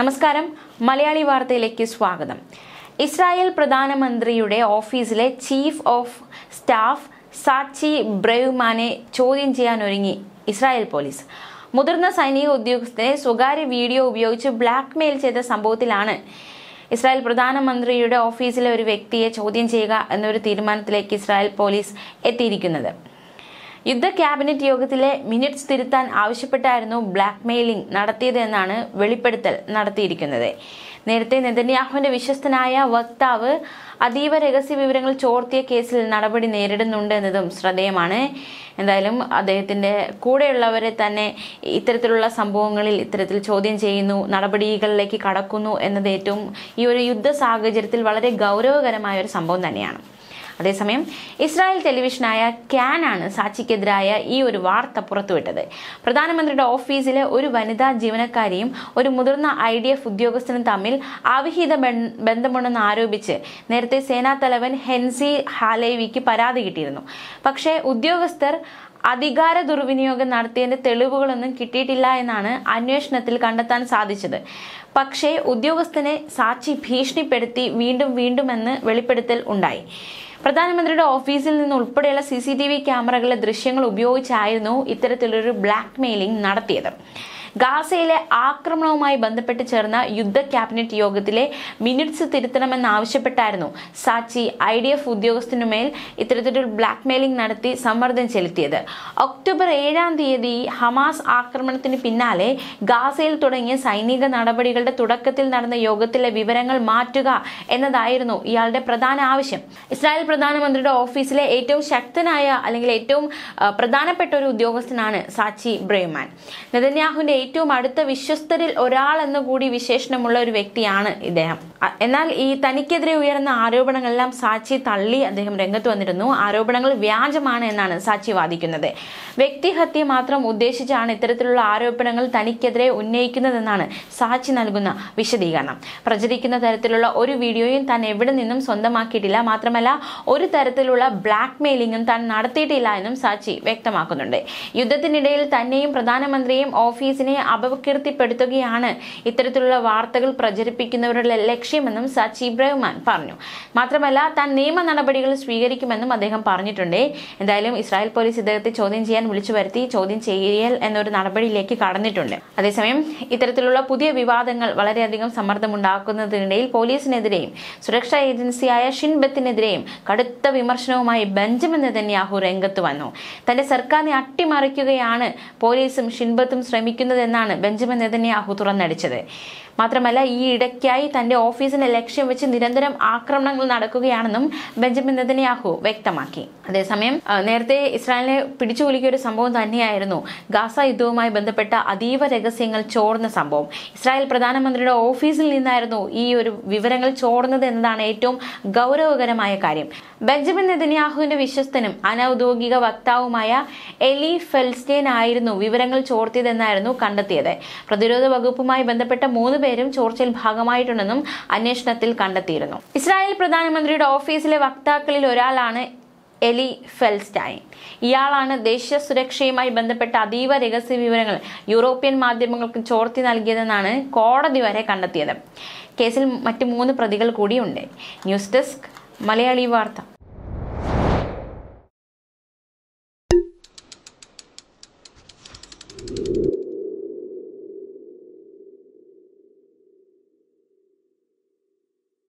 നമസ്കാരം, മലയാളി വാർത്തയിലേക്ക് സ്വാഗതം. ഇസ്രായേൽ പ്രധാനമന്ത്രിയുടെ ഓഫീസിലെ ചീഫ് ഓഫ് സ്റ്റാഫ് സാച്ചി ബ്രൗമാനെ ചോദ്യം ചെയ്യാനൊരുങ്ങി ഇസ്രായേൽ പോലീസ്. മുതിർന്ന സൈനിക ഉദ്യോഗസ്ഥരെ സ്വകാര്യ വീഡിയോ ഉപയോഗിച്ച് ബ്ലാക്ക്മെയിൽ ചെയ്ത സംഭവത്തിലാണ് ഇസ്രായേൽ പ്രധാനമന്ത്രിയുടെ ഓഫീസിലെ ഒരു വ്യക്തിയെ ചോദ്യം ചെയ്യുക എന്നൊരു തീരുമാനത്തിലേക്ക് ഇസ്രായേൽ പോലീസ് എത്തിയിരിക്കുന്നത്. യുദ്ധ ക്യാബിനറ്റ് യോഗത്തിലെ മിനിറ്റ്സ് തിരുത്താൻ ആവശ്യപ്പെട്ടായിരുന്നു ബ്ലാക്ക്മെയിലിംഗ് നടത്തിയത് എന്നാണ് വെളിപ്പെടുത്തൽ നടത്തിയിരിക്കുന്നത്. നേരത്തെ നെതന്യാഹുവിന്റെ വിശ്വസ്തനായ വക്താവ് അതീവ രഹസ്യ വിവരങ്ങൾ ചോർത്തിയ കേസിൽ നടപടി നേരിടുന്നുണ്ട് എന്നതും ശ്രദ്ധേയമാണ്. എന്തായാലും അദ്ദേഹത്തിന്റെ കൂടെയുള്ളവരെ തന്നെ ഇത്തരത്തിലുള്ള സംഭവങ്ങളിൽ ഇത്തരത്തിൽ ചോദ്യം ചെയ്യുന്നു, നടപടികളിലേക്ക് കടക്കുന്നു എന്നത് ഏറ്റവും ഈ ഒരു യുദ്ധ സാഹചര്യത്തിൽ വളരെ ഗൗരവകരമായ ഒരു സംഭവം തന്നെയാണ്. അതേസമയം ഇസ്രായേൽ ടെലിവിഷനായ ക്യാനാണ് സാച്ചിക്കെതിരായ ഈ ഒരു വാർത്ത പുറത്തുവിട്ടത്. പ്രധാനമന്ത്രിയുടെ ഓഫീസിലെ ഒരു വനിതാ ജീവനക്കാരിയും ഒരു മുതിർന്ന IDF ഉദ്യോഗസ്ഥനും തമ്മിൽ അവിഹിത ബന്ധമുണ്ടെന്ന് ആരോപിച്ച് നേരത്തെ സേനാ തലവൻ ഹെൻസി ഹാലേവിക്ക് പരാതി കിട്ടിയിരുന്നു. പക്ഷേ ഉദ്യോഗസ്ഥർ അധികാര ദുർവിനിയോഗം നടത്തിയതിന്റെ തെളിവുകളൊന്നും കിട്ടിയിട്ടില്ല എന്നാണ് അന്വേഷണത്തിൽ കണ്ടെത്താൻ സാധിച്ചത്. പക്ഷേ ഉദ്യോഗസ്ഥനെ സാച്ചി ഭീഷണിപ്പെടുത്തി വീണ്ടും എന്ന് വെളിപ്പെടുത്തൽ ഉണ്ടായി. പ്രധാനമന്ത്രിയുടെ ഓഫീസിൽ നിന്ന് ഉൾപ്പെടെയുള്ള CCTV ക്യാമറകളിലെ ദൃശ്യങ്ങൾ ഉപയോഗിച്ചായിരുന്നു ഇത്തരത്തിലൊരു ബ്ലാക്ക്മെയിലിംഗ് നടത്തിയത്. ഗാസയിലെ ആക്രമണവുമായി ബന്ധപ്പെട്ട് ചേർന്ന യുദ്ധ ക്യാബിനറ്റ് യോഗത്തിലെ മിനിറ്റ്സ് തിരുത്തണമെന്നാവശ്യപ്പെട്ടായിരുന്നു സാച്ചി IDF ഉദ്യോഗസ്ഥനുമേൽ ഇത്തരത്തിലൊരു ബ്ലാക്ക്മെയിലിംഗ് നടത്തി സമ്മർദ്ദം ചെലുത്തിയത്. ഒക്ടോബർ 7-ാം തീയതി ഹമാസ് ആക്രമണത്തിന് പിന്നാലെ ഗാസയിൽ തുടങ്ങിയ സൈനിക നടപടികളുടെ തുടക്കത്തിൽ നടന്ന യോഗത്തിലെ വിവരങ്ങൾ മാറ്റുക എന്നതായിരുന്നു ഇയാളുടെ പ്രധാന ആവശ്യം. ഇസ്രായേൽ പ്രധാനമന്ത്രിയുടെ ഓഫീസിലെ ഏറ്റവും ശക്തനായ അല്ലെങ്കിൽ ഏറ്റവും പ്രധാനപ്പെട്ട ഒരു ഉദ്യോഗസ്ഥനാണ് സാച്ചി ബ്രൗമാൻ. നെതന്യാഹുവിന്റെ ഏറ്റവും അടുത്ത വിശ്വസ്തരിൽ ഒരാൾ എന്ന് കൂടി വിശേഷണമുള്ള ഒരു വ്യക്തിയാണ് ഇദ്ദേഹം. എന്നാൽ ഈ തനിക്കെതിരെ ഉയർന്ന ആരോപണങ്ങളെല്ലാം സാച്ചി തള്ളി അദ്ദേഹം രംഗത്ത് വന്നിരുന്നു. ആരോപണങ്ങൾ വ്യാജമാണ് എന്നാണ് സാച്ചി വാദിക്കുന്നത്. വ്യക്തിഹത്യ മാത്രം ഉദ്ദേശിച്ചാണ് ഇത്തരത്തിലുള്ള ആരോപണങ്ങൾ തനിക്കെതിരെ ഉന്നയിക്കുന്നതെന്നാണ് സാച്ചി നൽകുന്ന വിശദീകരണം. പ്രചരിക്കുന്ന തരത്തിലുള്ള ഒരു വീഡിയോയും താൻ എവിടെ നിന്നും സ്വന്തമാക്കിയിട്ടില്ല, മാത്രമല്ല ഒരു തരത്തിലുള്ള ബ്ലാക്ക്മെയിലിംഗും താൻ നടത്തിയിട്ടില്ല എന്നും സാച്ചി വ്യക്തമാക്കുന്നുണ്ട്. യുദ്ധത്തിനിടയിൽ തന്നെയും പ്രധാനമന്ത്രിയെയും ഓഫീസിനെ അപകീർത്തിപ്പെടുത്തുകയാണ് ഇത്തരത്തിലുള്ള വാർത്തകൾ പ്രചരിപ്പിക്കുന്നവരുടെ ലക്ഷ്യമെന്നും സാച്ചി ബ്രൗമാൻ പറഞ്ഞു. മാത്രമല്ല താൻ നിയമ നടപടികൾ സ്വീകരിക്കുമെന്നും അദ്ദേഹം പറഞ്ഞിട്ടുണ്ട്. എന്തായാലും ഇസ്രായേൽ പോലീസ് ഇദ്ദേഹത്തെ ചോദ്യം ചെയ്യാൻ വിളിച്ചു വരുത്തി ചോദ്യം ചെയ്യൽ എന്നൊരു നടപടിയിലേക്ക് കടന്നിട്ടുണ്ട്. അതേസമയം ഇത്തരത്തിലുള്ള പുതിയ വിവാദങ്ങൾ വളരെയധികം സമ്മർദ്ദമുണ്ടാക്കുന്നതിനിടയിൽ പോലീസിനെതിരെയും സുരക്ഷാ ഏജൻസിയായ ഷിൻ ബെത്തിനെതിരെയും കടുത്ത വിമർശനവുമായി ബെഞ്ചമിൻ നെതന്യാഹു രംഗത്ത് വന്നു. തന്റെ സർക്കാരിനെ അട്ടിമറിക്കുകയാണ് പോലീസും ഷിൻ ബെത്തും ശ്രമിക്കുന്നതെന്നാണ് ബെഞ്ചമിൻ നെതന്യാഹു തുറന്നടിച്ചത്. മാത്രമല്ല ഈ ഇടയ്ക്കായി തന്റെ ഓഫീസിനെ ലക്ഷ്യം വെച്ച് നിരന്തരം ആക്രമണങ്ങൾ നടക്കുകയാണെന്നും ബെഞ്ചമിൻ നെതന്യാഹു വ്യക്തമാക്കി. അതേസമയം നേരത്തെ ഇസ്രായേലിനെ പിടിച്ചുകുലുക്കിയ ഒരു സംഭവം തന്നെയായിരുന്നു ഗാസ യുദ്ധവുമായി ബന്ധപ്പെട്ട അതീവ രഹസ്യങ്ങൾ ചോർന്ന സംഭവം. ഇസ്രായേൽ പ്രധാനമന്ത്രിയുടെ ഓഫീസിൽ നിന്നായിരുന്നു ഈ ഒരു വിവരങ്ങൾ ചോർന്നത് എന്നതാണ് ഏറ്റവും ഗൗരവകരമായ കാര്യം. ബെഞ്ചമിൻ നെതന്യാഹുവിന്റെ വിശ്വസ്തനും അനൌദ്യോഗിക വക്താവുമായ എലി ഫെൽസ്റ്റൈൻ ആയിരുന്നു വിവരങ്ങൾ ചോർത്തിയതെന്നായിരുന്നു കണ്ടെത്തിയത്. പ്രതിരോധ വകുപ്പുമായി ബന്ധപ്പെട്ട 3 പേരും ചോർച്ചയിൽ ഭാഗമായിട്ടുണ്ടെന്നും അന്വേഷണത്തിൽ കണ്ടെത്തിയിരുന്നു. ഇസ്രായേൽ പ്രധാനമന്ത്രിയുടെ ഓഫീസിലെ വക്താക്കളിൽ ഒരാളാണ് എലി ഫെൽസ്റ്റൈൻ. ഇയാളാണ് ദേശീയ സുരക്ഷയുമായി ബന്ധപ്പെട്ട അതീവ രഹസ്യ വിവരങ്ങൾ യൂറോപ്യൻ മാധ്യമങ്ങൾക്ക് ചോർത്തി നൽകിയതെന്നാണ് കോടതി വരെ കണ്ടെത്തിയത്. കേസിൽ മറ്റ് 3 പ്രതികൾ കൂടിയുണ്ട്. ന്യൂസ് ഡെസ്ക്, മലയാളി വാർത്ത.